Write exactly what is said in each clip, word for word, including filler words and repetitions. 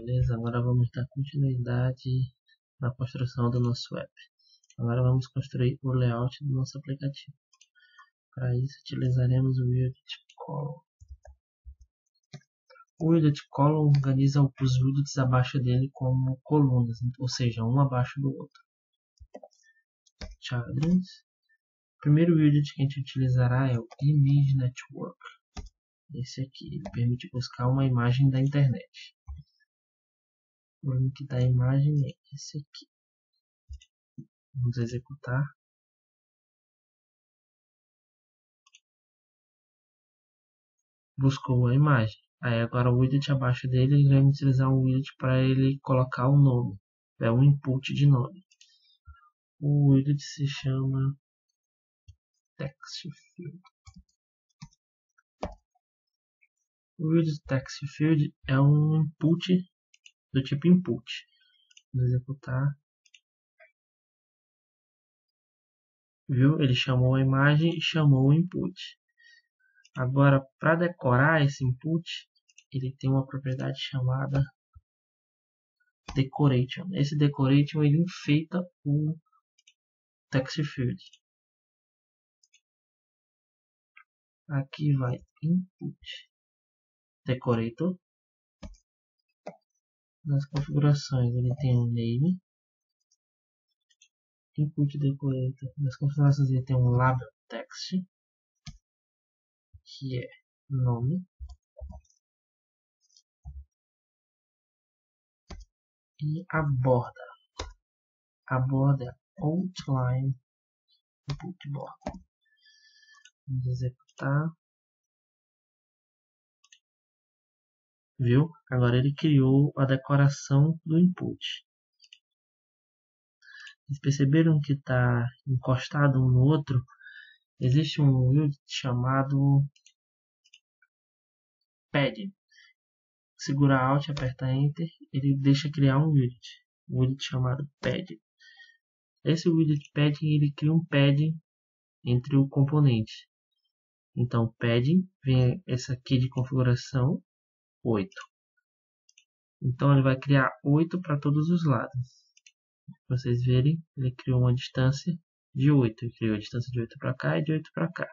beleza? Agora vamos dar continuidade na construção do nosso app. Agora vamos construir o layout do nosso aplicativo. Para isso utilizaremos o widget column. O widget column organiza os widgets abaixo dele como colunas, ou seja, um abaixo do outro. Children's. O primeiro widget que a gente utilizará é o Image Network. Esse aqui, ele permite buscar uma imagem da internet. O link da imagem é esse aqui. Vamos executar. Buscou a imagem. Aí agora o widget abaixo dele, ele vai utilizar um widget para ele colocar o nome. É um input de nome. O widget se chama Text Field. O widget Text Field é um input do tipo input. Vou executar. Viu? Ele chamou a imagem e chamou o input. Agora, para decorar esse input, ele tem uma propriedade chamada Decoration. Esse Decoration ele enfeita o Text Field. Aqui vai Input Decorator. Nas configurações ele tem um Name. Input Decorator. Nas configurações ele tem um Label Text, que é nome. E a borda. A borda é Outline Input Border. Vamos executar. Viu? Agora ele criou a decoração do input. Vocês perceberam que está encostado um no outro? Existe um widget chamado Padding. Segura Alt e aperta Enter, ele deixa criar um widget. Um widget chamado Padding. Esse widget Padding ele cria um padding entre o componente. Então Padding vem essa aqui de configuração oito. Então ele vai criar oito para todos os lados. Para vocês verem, ele criou uma distância de oito. Ele criou a distância de oito para cá e de oito para cá.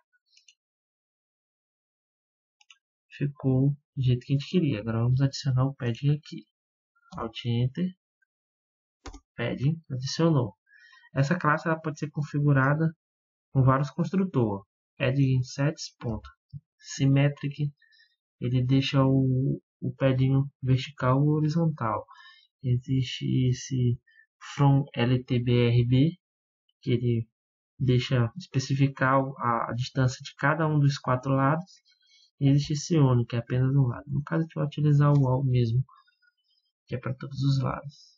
Ficou do jeito que a gente queria. Agora vamos adicionar o padding aqui. Alt Enter. Padding adicionou. Essa classe ela pode ser configurada com vários construtores. Padding sets. Symmetric. Ele deixa o, o padding vertical ou horizontal. Existe esse From L T B R B, que ele deixa especificar a, a distância de cada um dos quatro lados. E existe esse One, que é apenas um lado. No caso, a gente vai utilizar o All mesmo, que é para todos os lados.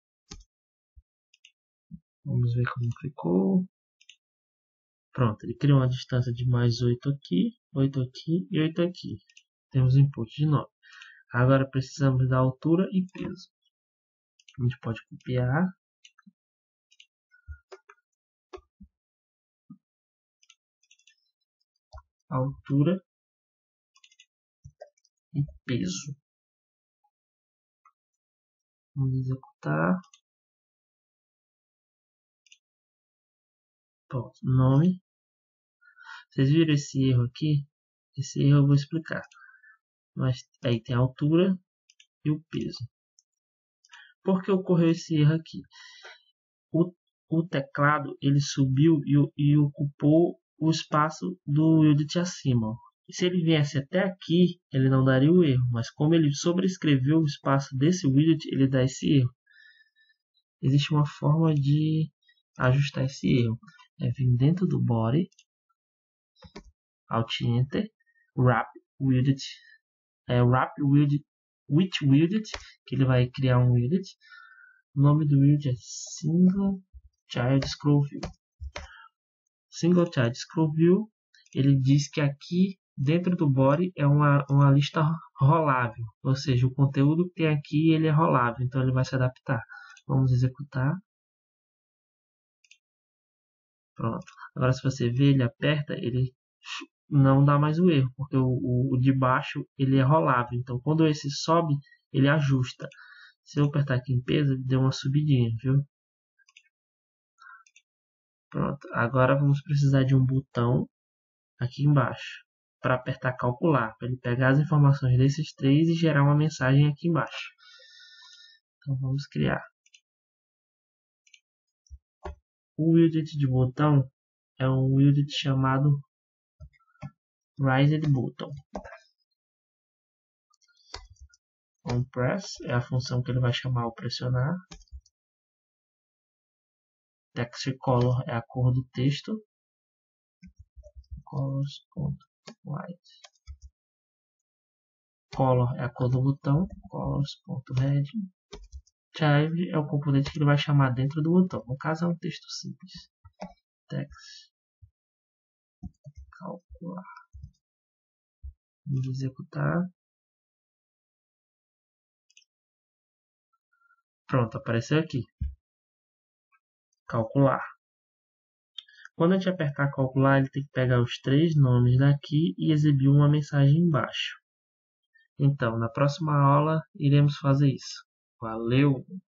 Vamos ver como ficou. Pronto, ele criou uma distância de mais oito aqui, oito aqui e oito aqui. Temos o input de nove. Agora precisamos da altura e peso. A gente pode copiar. Altura e peso. Vamos executar. Pronto, nome. Vocês viram esse erro aqui? Esse erro eu vou explicar. Mas aí tem a altura e o peso. Por que ocorreu esse erro aqui? O, o teclado ele subiu e, e ocupou o espaço do widget acima. E se ele viesse até aqui, ele não daria o erro. Mas como ele sobrescreveu o espaço desse widget, ele dá esse erro. Existe uma forma de ajustar esse erro. É vir dentro do body, Alt Enter, Wrap Widget, é Wrap Widget, with Widget, que ele vai criar um widget. O nome do widget é Single Child Scroll View. Single Child Scroll View, ele diz que aqui dentro do body é uma, uma lista rolável, ou seja, o conteúdo que tem aqui ele é rolável, então ele vai se adaptar. Vamos executar. Pronto. Agora se você ver, ele aperta, ele não dá mais o erro, porque o, o, o de baixo ele é rolável. Então quando esse sobe, ele ajusta. Se eu apertar aqui em peso, ele deu uma subidinha, viu? Pronto, agora vamos precisar de um botão aqui embaixo para apertar calcular, para ele pegar as informações desses três e gerar uma mensagem aqui embaixo. Então vamos criar. O widget de botão é um widget chamado Raised Button. OnPress é a função que ele vai chamar ao pressionar. TextColor é a cor do texto. Colors.white. Color é a cor do botão. Colors.red. Child é o componente que ele vai chamar dentro do botão. No caso é um texto simples. Text. Calcular. Vamos executar. Pronto, apareceu aqui. Calcular. Quando a gente apertar calcular, ele tem que pegar os três nomes daqui e exibir uma mensagem embaixo. Então, na próxima aula, iremos fazer isso. Valeu!